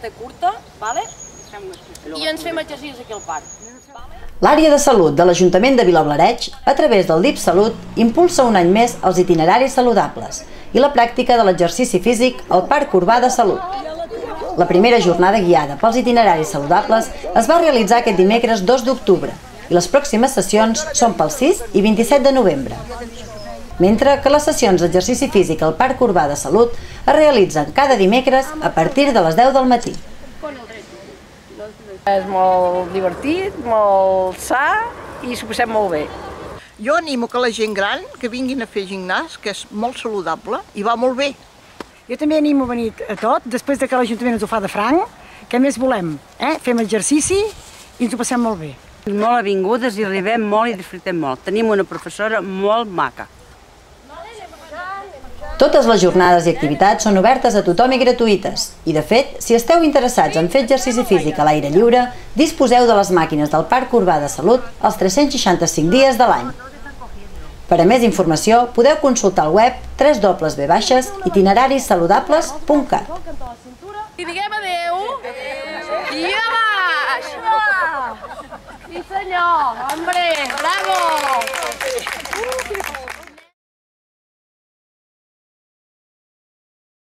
estoneta curta, i ens fem exercicis aquí al parc. L'àrea de salut de l'Ajuntament de Vilablareix, a través del DIP Salut, impulsa un any més els itineraris saludables i la pràctica de l'exercici físic al Parc Urbà de Salut. La primera jornada guiada pels itineraris saludables es va realitzar aquest dimecres 2 d'octubre i les pròximes sessions són pel 6 i 27 de novembre. Mentre que les sessions d'exercici físic al Parc Urbà de Salut es realitzen cada dimecres a partir de les 10 del matí. És molt divertit, molt sa i s'ho passem molt bé. Jo animo que la gent gran que vinguin a fer gimnàs, que és molt saludable i va molt bé. Jo també animo a venir a tot, després que l'Ajuntament ens ho fa de franc, què més volem? Fem exercici i ens ho passem molt bé. Molt avingudes i arribem molt i disfrutem molt. Tenim una professora molt maca. Totes les jornades i activitats són obertes a tothom i gratuïtes. I, de fet, si esteu interessats en fer exercici físic a l'aire lliure, disposeu de les màquines del Parc Urbà de Salut els 365 dies de l'any. Per a més informació, podeu consultar el web www.itinerarissaludables.cat. I diguem adeu i a baix! Sí senyor, hombre, bravo!